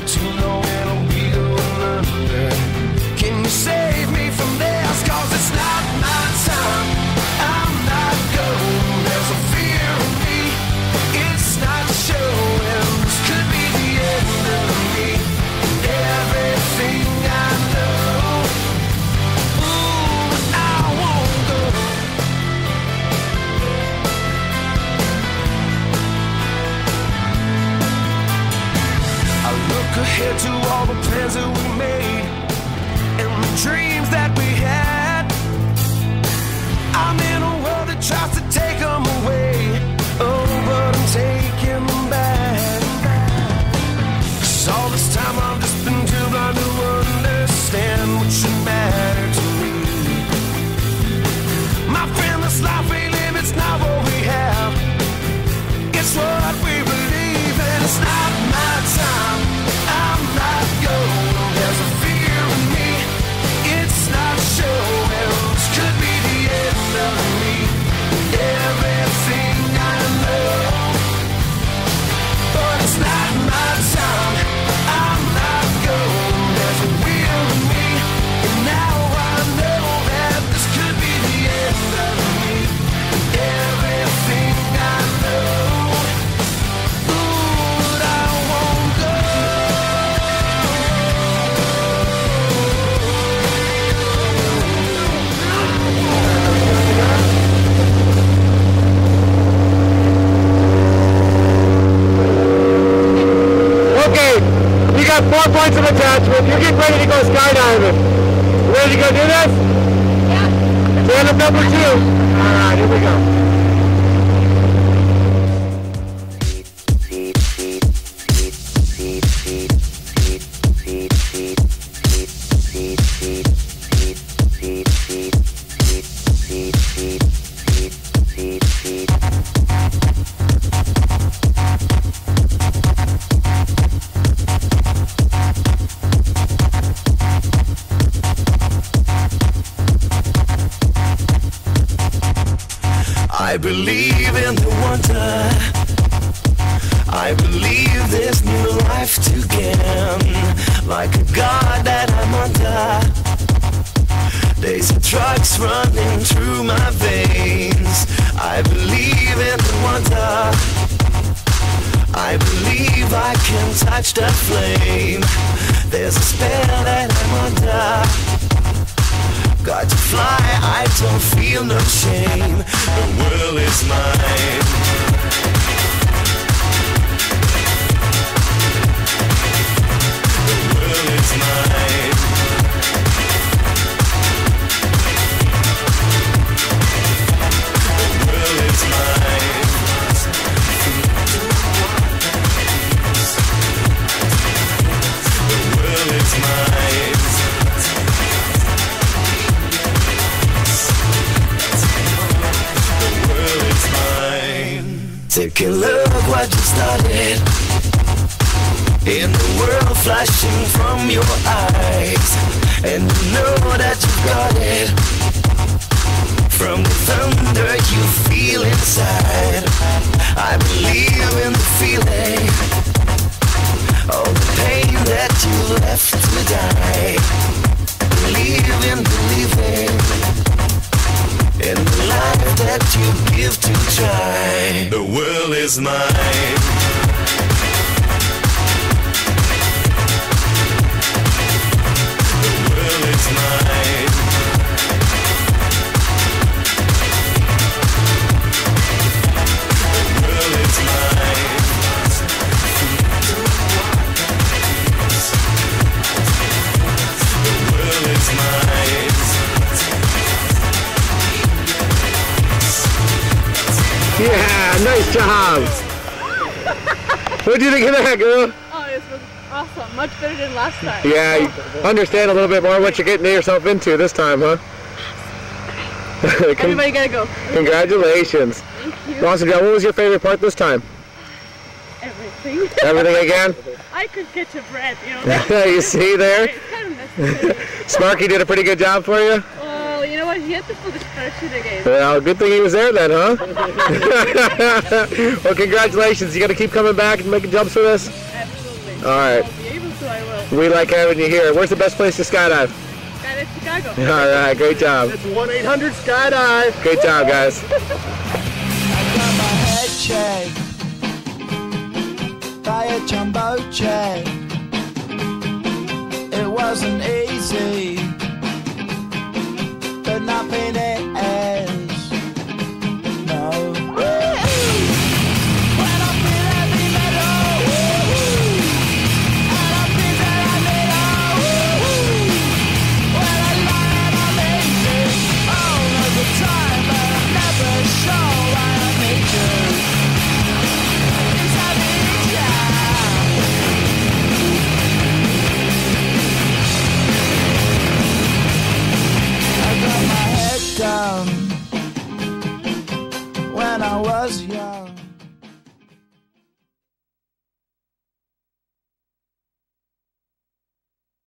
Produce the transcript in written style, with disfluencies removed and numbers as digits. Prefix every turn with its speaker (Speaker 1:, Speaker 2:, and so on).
Speaker 1: too long and I'll be going under. Can you save me from this? Cause it's not my time, I'm not going. There's a fear in me, it's not showing. This could be the end of me and everything I know. Ooh, but I won't go. I look ahead to all the plans that we made and the dreams that we had. I'm in a world that tries to take them away. Oh, but I'm taking them back. 'Cause all this time I've just been too blind to understand what should matter to me. My friend, this life we live, it's not what we have, it's what we believe. And it's not my time, I'm not going. There's a fear in me, it's not showing. This could be the end of me, everything I know. But it's not my time, I'm not going. There's a will in me, and now I know that this could be the end of me, everything I know. Ooh, but I won't go.
Speaker 2: Okay, you got 4 points of attachment. You're getting ready to go skydiving. You ready to go do this? Yeah. Stand up number 2. All right, here we go.
Speaker 1: I believe in the wonder, I believe there's new life to gain. Like a god that I'm under, days of drugs running through my veins. I believe in the wonder, I believe I can touch the flame. There's a spell that I'm under, got to fly, I don't feel no shame. The world is mine. The world is mine. The world is mine. The world is mine. Take a look what you started, in the world flashing from your eyes, and you know that you got it from the thunder you feel inside. I believe in the feeling, all the pain that you left to die. Believe in believing in the life that you give to try. The world is mine. The world is mine. The world is mine. The world is mine.
Speaker 2: Yeah, nice job. What do you think of that, girl?
Speaker 3: Oh, this was awesome. Much better than last time.
Speaker 2: Yeah, you understand a little bit more what you're getting yourself into this time, huh?
Speaker 3: Everybody gotta go.
Speaker 2: Congratulations.
Speaker 3: Thank you.
Speaker 2: Awesome job. What was your favorite part this time?
Speaker 3: Everything.
Speaker 2: Everything again?
Speaker 3: I could get your breath, you know.
Speaker 2: You see there?
Speaker 3: It's kind of necessary.
Speaker 2: Sparky did a pretty good job for you?
Speaker 3: Well, you know what? He had to pull the parachute again.
Speaker 2: Well, good thing he was there then, huh? Well, congratulations. You got to keep coming back and making jumps for this?
Speaker 3: Absolutely.
Speaker 2: All right.
Speaker 3: I'll be able to.
Speaker 2: We like having you here. Where's the best place to skydive?
Speaker 3: Skydive Chicago.
Speaker 2: All right, great job.
Speaker 4: It's 1-800-SKYDIVE.
Speaker 2: Great job, guys.
Speaker 1: I got my head checked by a jumbo jet. It wasn't easy.